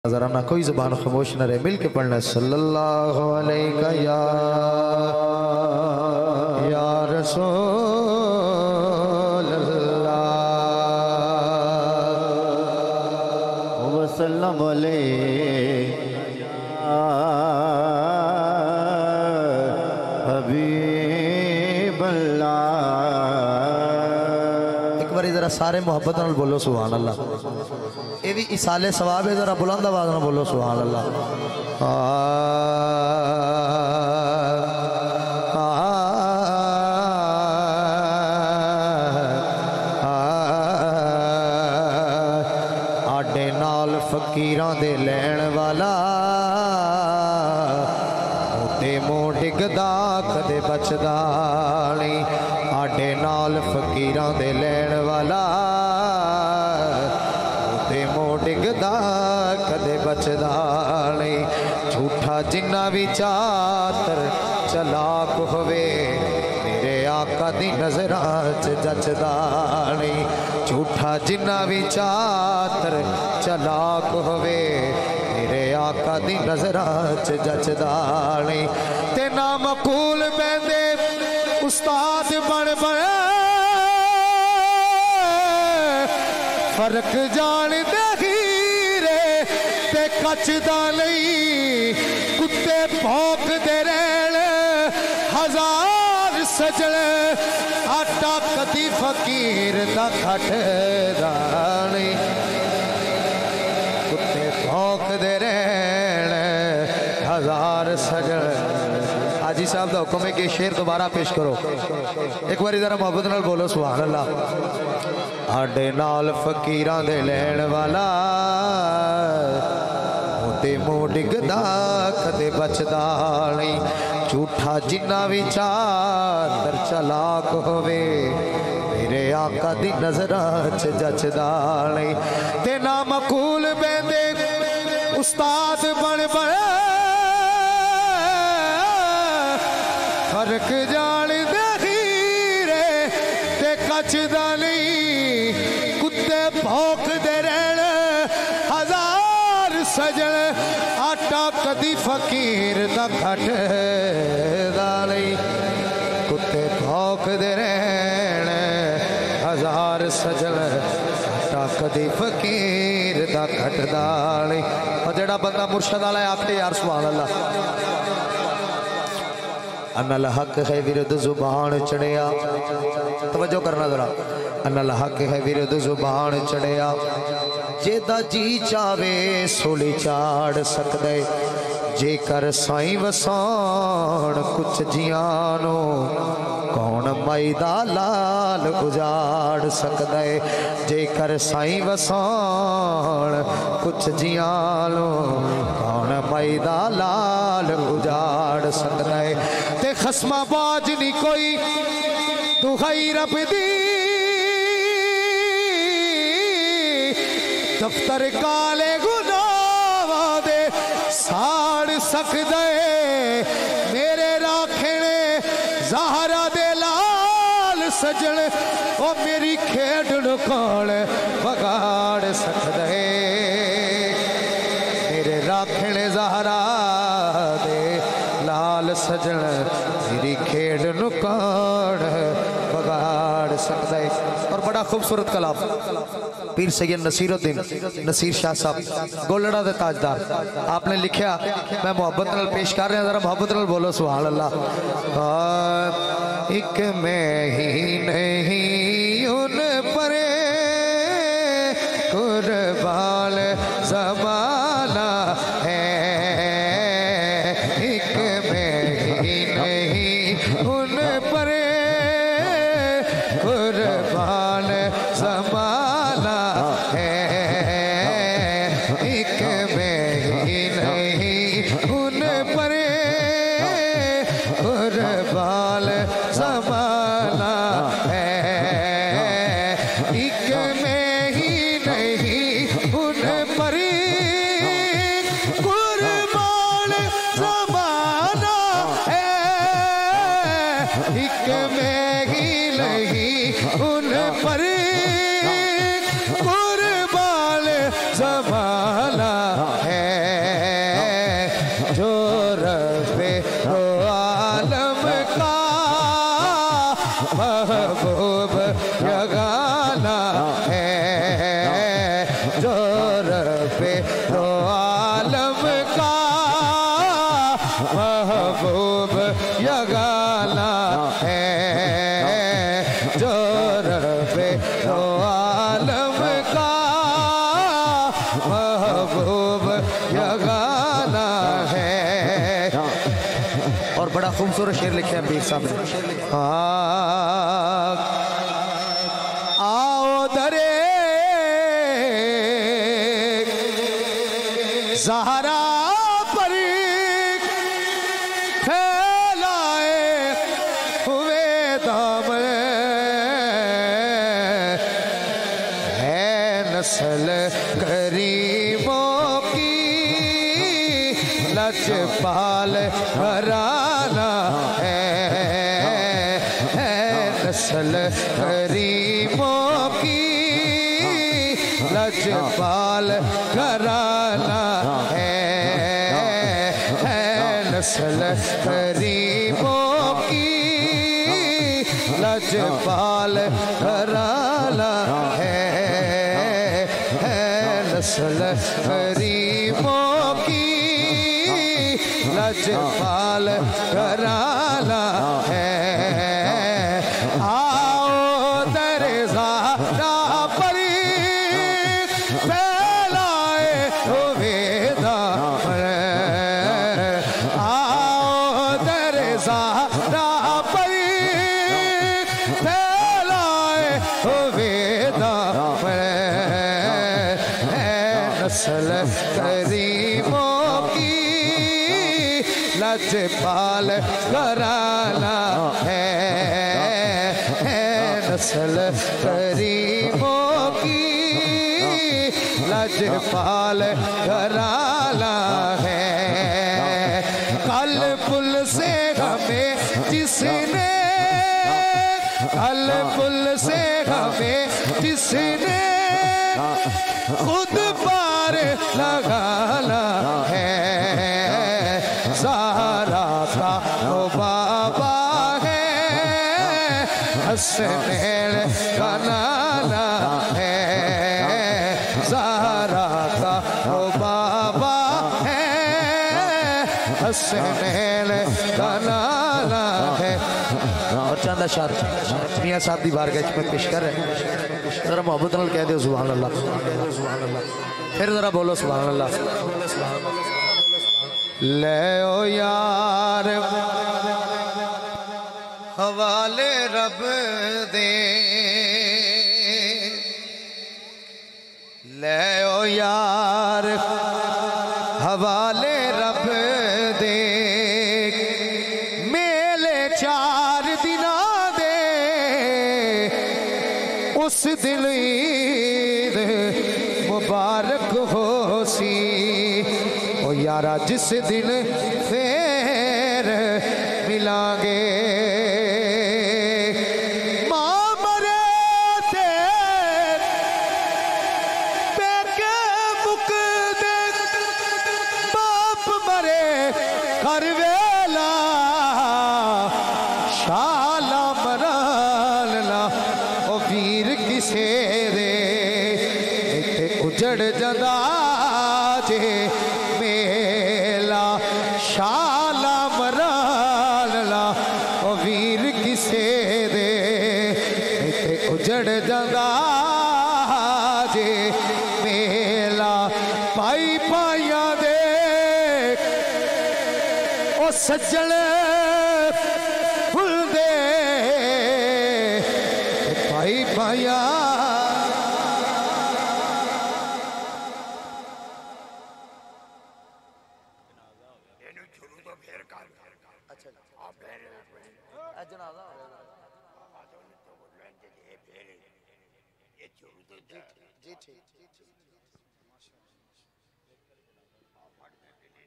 जरा ना कोई जुबान खामोश न रहे, मिल के पढ़ना सल्लल्लाहु अलैहि या रसूल अल्लाह वसल्लम हबीब अल्लाह। एक बार जरा सारे मोहब्बत नाल बोलो सुभान अल्लाह। ये भी इसाले सवाब है, जरा बुलंद आवाज में बोलो सुभान अल्लाह। आडे नाल फकीरां दे लैण वाला ते मुंह डिगदा कदे बचदा नहीं। आडे नाल फकीरां दे लैण वाला डिगदा कदे बचदा नहीं। झूठा जिन्ना भी चातर चलाक होवे मेरे आका दी नजरां च जचदा नहीं। झूठा जिन्ना भी चातर चलाक होवे मेरे आका दी नजरां च जचदा नहीं। ते ना मकूल बैंदे उस्ताद बन बन फर्क जान दे कचदा नहीं। कुत्ते भौंकदे रहन हजार सजन आटा कदी फकीर दा खटदा नहीं। कुत्ते भौंकदे रहन हजार सजन। हाजी साहब का हुक्म है कि शेर दोबारा पेश करो। एक बार जरा मोहब्बत नाल बोलो सुभान अल्लाह। आडे नाल फकीरां दे लैण वाला ते मुंह डिगदा कदे बचदा नहीं। झूठा जिन्ना भी चातर चलाक होवे मेरे आका दी नजरां च जचदा नहीं। ते ना मकूल बैंदे उस्ताद बन बन फर्क जान दे हीरे ते कचदा नहीं। कुत्ते भौंकदे रहन हजार सजन आटा कदी फकीर दा खटदा नहीं। कुत्ते भौंकदे रहन हजार सजन आटा कदी फकीर दा खटदा नहीं। और जेड़ा बंदा मुर्शद वाला आखे यार सुभान अल्लाह। अनल हक है विरुद्ध जुबान चढ़िया, तवज्जो करना जरा। अनल हक है विरुद्ध जुबान चढ़िया जेदा जी चावे सोली चाड़ सकदे। जेकर साईं वसान कुछ जियानो कौन मैदा लाल उजाड़ सकदे। जेकर साईं वसान कुछ जियानो कौन मैदा लाल उजाड़ सकदे। ते खस्मा बाज नहीं कोई दुहाई रब दी दफ्तर काले गुनाहां दे साड़ सकदे। मेरे राखणे ज़हरा दे लाल सजन ओ मेरी खेड नूं कौन बगाड़ सकदे। मेरे राखणे ज़हरा दे लाल सजन मेरी खेड नूं कौन बगाड़ सकदा है। और बड़ा खूबसूरत कलाम पीर सैयद नसीरुद्दीन नसीर शाह साहब गोलड़ा दे ताजदार आपने लिखा। मैं मोहब्बत नाल पेश कर रहा, जरा मोहब्बत नाल बोलो सुभान अल्लाह। एक मैं ही नहीं उन परे कुर्बान ज़माना है। एक मैं ही नहीं उन परे कुर्बान ज़माना है। एक मैं ही नहीं उन परे कुर्बान ज़माना है। दो आलम का महबूब यगाना है, जो रब्बे दो आलम का महबूब यगाना है। और बड़ा खूबसूरत शेर लिखे हैं पीर साहब ने। आओ दरे ज़हरा पर फैलाए हुए दामन है, नस्ल करीमों की लजपाल घराना है, नस्ल करीमों की लजपाल घराना है, नस्ल करीमों की लजपाल घराना है, नस्ल करीमों की लजपाल घराना है। आओ दरे ज़हरा पर फैलाए हुए दामन, आओ दरे ज़हरा पर फैलाए हुए दामन, नस्ल करीमों की लजपाल घराना है, नस्ल करीमों की लजपाल घराना है। कल पुल से हमें जिसने, कल पुल से हमें जिसने खुद पार लगाना है, ज़हरा का वो बाबा है, हसनैन का नाना है, ज़हरा का वो बाबा है, हसनैन का नाना है। और चंद अशआर मियां साहब दी बारगाह में पेश कर रहे हैं, जरा मोहब्बत नाल कह दो सुभान अल्लाह, फिर जरा बोलो सुभान अल्लाह। ले ओ यार हवाले रब दे, ले ओ यार हवाले रब दे, मेले 4 दिना दे, उस दिन ईद मुबारक हो सी, ओ यारा जिस दिन फिर मिलांगे, माँ मरे थे बेके मुक दे, बाप मरे कर वेला, शाला मरालना ओ वीर किसे दे, उजड़ जदा जे मेला, शाला मरालना ओ वीर किसे दे, उजड़ जदा जे मेला, पाई पाइया दे ओ सज्जन फुलदे, पाई पाइया जी ठीक।